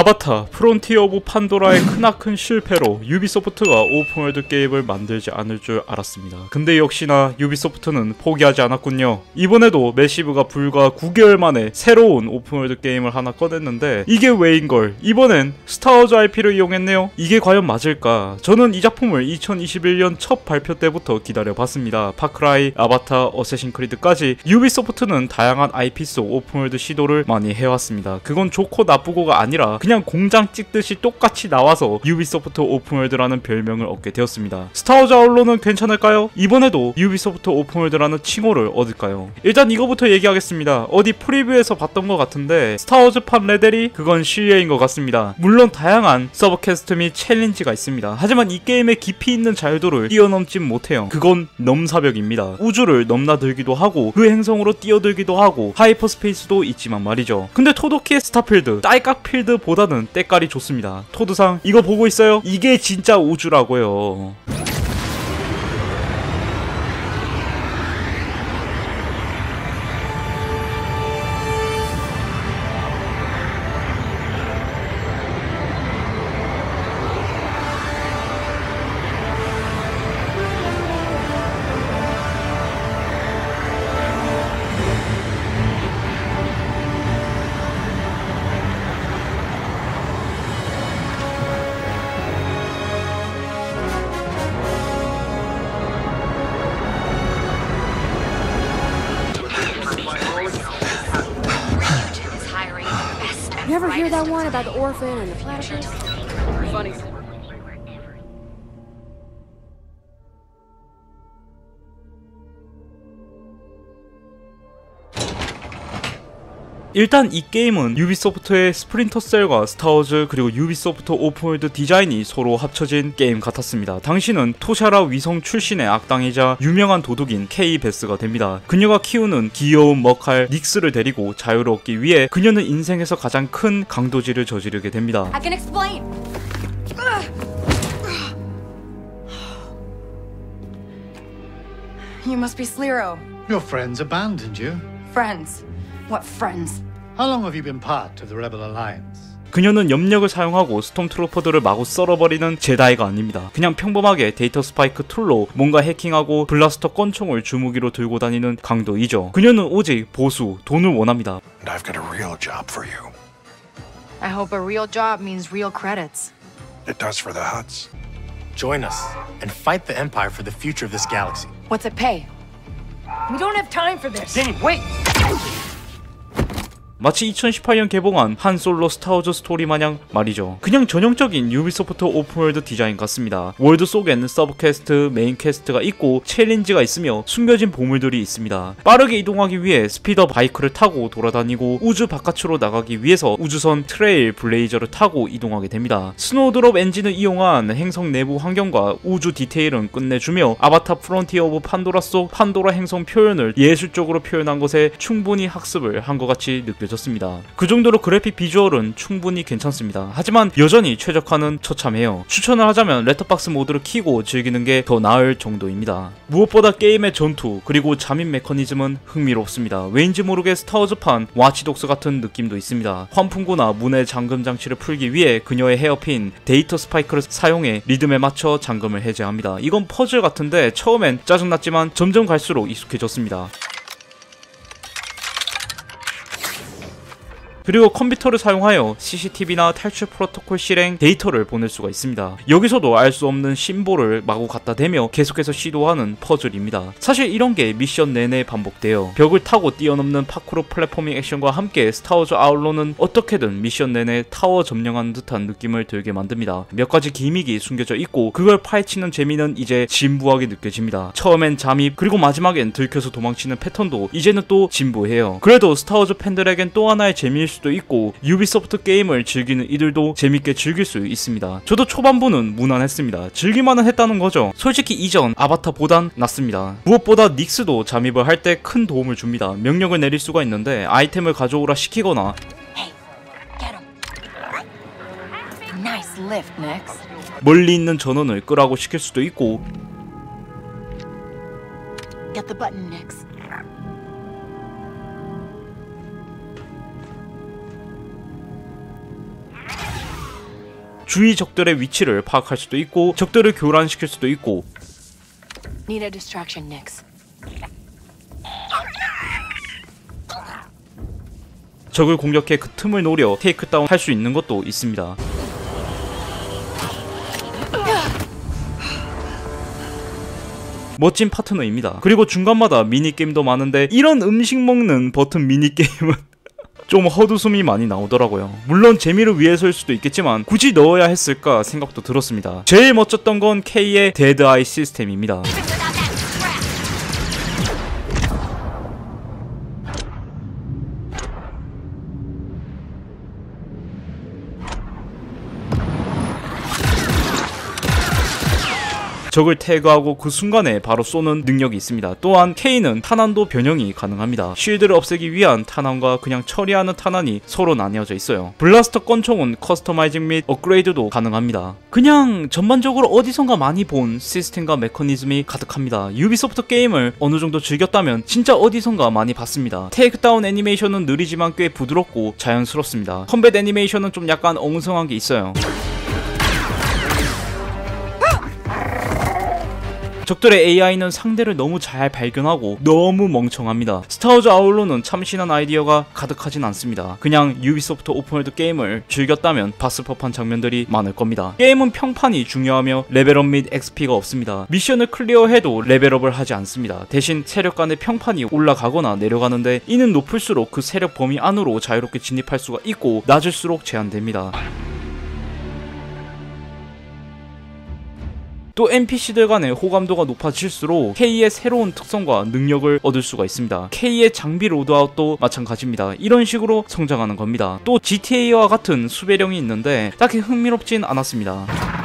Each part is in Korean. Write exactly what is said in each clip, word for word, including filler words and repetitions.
아바타 프론티어 오브 판도라의 크나큰 실패로 유비소프트가 오픈월드 게임을 만들지 않을 줄 알았습니다. 근데 역시나 유비소프트는 포기하지 않았군요. 이번에도 매시브가 불과 구 개월 만에 새로운 오픈월드 게임을 하나 꺼냈는데 이게 왜인걸, 이번엔 스타워즈 아이피를 이용했네요. 이게 과연 맞을까? 저는 이 작품을 이천이십일 년 첫 발표 때부터 기다려봤습니다. 파크라이, 아바타, 어쌔신 크리드까지 유비소프트는 다양한 아이피 속 오픈월드 시도를 많이 해왔습니다. 그건 좋고 나쁘고가 아니라 그냥 공장 찍듯이 똑같이 나와서 유비소프트 오픈월드라는 별명을 얻게 되었습니다. 스타워즈 아울러는 괜찮을까요? 이번에도 유비소프트 오픈월드라는 칭호를 얻을까요? 일단 이거부터 얘기하겠습니다. 어디 프리뷰에서 봤던 것 같은데 스타워즈판 레벨이 그건 실례인 것 같습니다. 물론 다양한 서브 퀘스트 및 챌린지가 있습니다. 하지만 이 게임의 깊이 있는 자유도를 뛰어넘진 못해요. 그건 넘사벽입니다. 우주를 넘나들기도 하고 그 행성으로 뛰어들기도 하고 하이퍼스페이스도 있지만 말이죠. 근데 토도키의 스타필드, 딸깍필드 보다는 때깔이 좋습니다. 토드상 이거 보고 있어요? 이게 진짜 우주라고요. You ever hear that one about the orphan and the platypus? Funny. 일단 이 게임은 유비소프트의 스프린터 셀과 스타워즈 그리고 유비소프트 오픈월드 디자인이 서로 합쳐진 게임 같았습니다. 당신은 토샤라 위성 출신의 악당이자 유명한 도둑인 케이 베스가 됩니다. 그녀가 키우는 귀여운 머칼 닉스를 데리고 자유를 얻기 위해 그녀는 인생에서 가장 큰 강도질을 저지르게 됩니다. I can explain. You must be Slero. Your friends abandoned you. Friends. What friends? How long have you been part of the Rebel Alliance? 그녀는 염력을 사용하고 스톰트루퍼들을 마구 썰어버리는 제다이가 아닙니다. 그냥 평범하게 데이터 스파이크 툴로 뭔가 해킹하고 블라스터 권총을 주무기로 들고 다니는 강도이죠. 그녀는 오직 보수, 돈을 원합니다. And I've got a real job for you. I hope a real job means real credits. It does for the Hutts. Join us and fight the Empire for the future of this galaxy. What's it pay? We don't have time for this. Danny, wait! 마치 이천십팔 년 개봉한 한 솔로 스타워즈 스토리 마냥 말이죠. 그냥 전형적인 유비소프트 오픈월드 디자인 같습니다. 월드 속에는 서브 퀘스트, 메인 퀘스트가 있고 챌린지가 있으며 숨겨진 보물들이 있습니다. 빠르게 이동하기 위해 스피더 바이크를 타고 돌아다니고 우주 바깥으로 나가기 위해서 우주선 트레일 블레이저를 타고 이동하게 됩니다. 스노우드롭 엔진을 이용한 행성 내부 환경과 우주 디테일은 끝내주며 아바타 프론티어 오브 판도라 속 판도라 행성 표현을 예술적으로 표현한 것에 충분히 학습을 한 것 같이 느껴집니다. 그 정도로 그래픽 비주얼은 충분히 괜찮습니다. 하지만 여전히 최적화는 처참해요. 추천을 하자면 렛터박스 모드를 키고 즐기는 게 더 나을 정도입니다. 무엇보다 게임의 전투 그리고 잠입 메커니즘은 흥미롭습니다. 왠지 모르게 스타워즈판 와치독스 같은 느낌도 있습니다. 환풍구나 문의 잠금 장치를 풀기 위해 그녀의 헤어핀 데이터 스파이크를 사용해 리듬에 맞춰 잠금을 해제합니다. 이건 퍼즐 같은데 처음엔 짜증났지만 점점 갈수록 익숙해졌습니다. 그리고 컴퓨터를 사용하여 씨씨티비나 탈출 프로토콜 실행 데이터를 보낼 수가 있습니다. 여기서도 알 수 없는 심볼을 마구 갖다 대며 계속해서 시도하는 퍼즐입니다. 사실 이런 게 미션 내내 반복돼요. 벽을 타고 뛰어넘는 파쿠르 플랫포밍 액션과 함께 스타워즈 아울러는 어떻게든 미션 내내 타워 점령하는 듯한 느낌을 들게 만듭니다. 몇 가지 기믹이 숨겨져 있고 그걸 파헤치는 재미는 이제 진부하게 느껴집니다. 처음엔 잠입 그리고 마지막엔 들켜서 도망치는 패턴도 이제는 또 진부해요. 그래도 스타워즈 팬들에겐 또 하나의 재미일 수도 있고 유비소프트 게임을 즐기는 이들도 재밌게 즐길 수 있습니다. 저도 초반부는 무난했습니다. 즐길만은 했다는 거죠. 솔직히 이전 아바타보단 낫습니다. 무엇보다 닉스도 잠입을 할 때 큰 도움을 줍니다. 명령을 내릴 수가 있는데 아이템을 가져오라 시키거나 Hey, get him. Nice lift, Nix. 멀리 있는 전원을 끄라고 시킬 수도 있고 Get the button, Nix. 주위 적들의 위치를 파악할 수도 있고 적들을 교란시킬 수도 있고 Need a distraction, Nix. 적을 공격해 그 틈을 노려 테이크다운 할 수 있는 것도 있습니다. 멋진 파트너입니다. 그리고 중간마다 미니게임도 많은데 이런 음식 먹는 버튼 미니게임은 좀 헛웃음이 많이 나오더라고요. 물론 재미를 위해서일 수도 있겠지만 굳이 넣어야 했을까 생각도 들었습니다. 제일 멋졌던 건 K의 데드 아이 시스템입니다. 적을 태그하고 그 순간에 바로 쏘는 능력이 있습니다. 또한 K는 탄환도 변형이 가능합니다. 쉴드를 없애기 위한 탄환과 그냥 처리하는 탄환이 서로 나뉘어져 있어요. 블라스터 권총은 커스터마이징 및 업그레이드도 가능합니다. 그냥 전반적으로 어디선가 많이 본 시스템과 메커니즘이 가득합니다. 유비소프트 게임을 어느 정도 즐겼다면 진짜 어디선가 많이 봤습니다. 테이크다운 애니메이션은 느리지만 꽤 부드럽고 자연스럽습니다. 컴뱃 애니메이션은 좀 약간 엉성한 게 있어요. 적들의 에이아이는 상대를 너무 잘 발견하고 너무 멍청합니다. 스타워즈 아울러는 참신한 아이디어가 가득하진 않습니다. 그냥 유비소프트 오픈월드 게임을 즐겼다면 봤을 법한 장면들이 많을 겁니다. 게임은 평판이 중요하며 레벨업 및 엑스피가 없습니다. 미션을 클리어해도 레벨업을 하지 않습니다. 대신 세력 간의 평판이 올라가거나 내려가는데 이는 높을수록 그 세력 범위 안으로 자유롭게 진입할 수가 있고 낮을수록 제한됩니다. 또 엔피씨들 간의 호감도가 높아질수록 K의 새로운 특성과 능력을 얻을 수가 있습니다. K의 장비 로드아웃도 마찬가지입니다. 이런 식으로 성장하는 겁니다. 또 지티에이와 같은 수배령이 있는데 딱히 흥미롭진 않았습니다.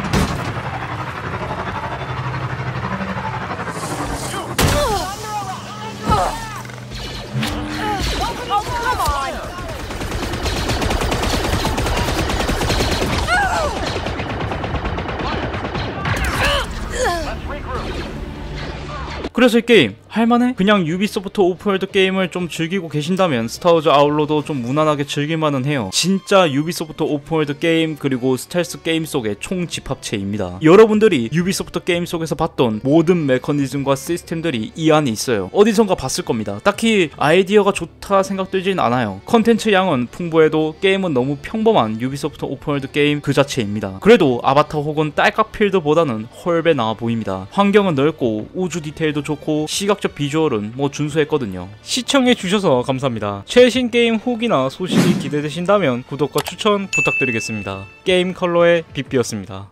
그래서 이 게임 할만해? 그냥 유비소프트 오픈월드 게임을 좀 즐기고 계신다면 스타워즈 아울러도 좀 무난하게 즐길만은 해요. 진짜 유비소프트 오픈월드 게임 그리고 스텔스 게임 속의 총집합체입니다. 여러분들이 유비소프트 게임 속에서 봤던 모든 메커니즘과 시스템들이 이 안에 있어요. 어디선가 봤을 겁니다. 딱히 아이디어가 좋다 생각들진 않아요. 컨텐츠 양은 풍부해도 게임은 너무 평범한 유비소프트 오픈월드 게임 그 자체입니다. 그래도 아바타 혹은 딸깍필드보다는 훨배 나아 보입니다. 환경은 넓고 우주 디테일도 좋고 시각적 비주얼은 뭐 준수했거든요. 시청해주셔서 감사합니다. 최신 게임 후기나 소식이 기대되신다면 구독과 추천 부탁드리겠습니다. 게임 컬러의 빗비였습니다.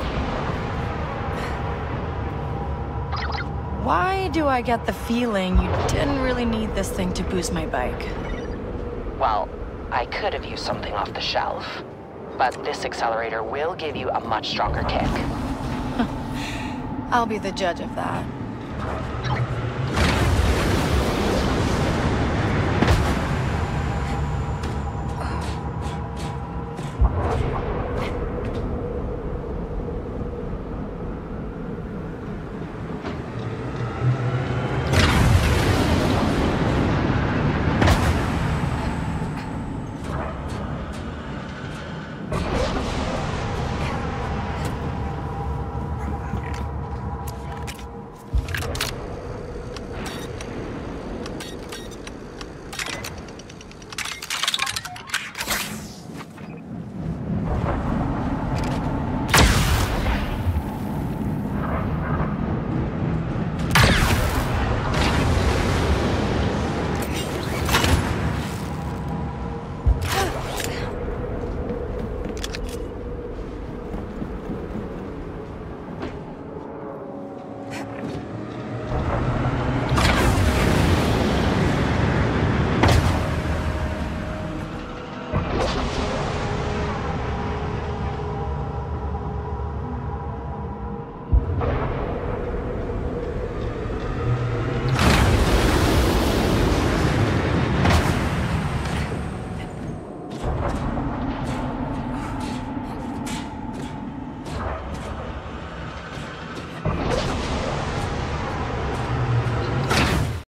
Why do I get the feeling you didn't really need this thing to boost my bike? Well, I could have used something off the shelf, but this accelerator will give you a much stronger kick. I'll be the judge of that.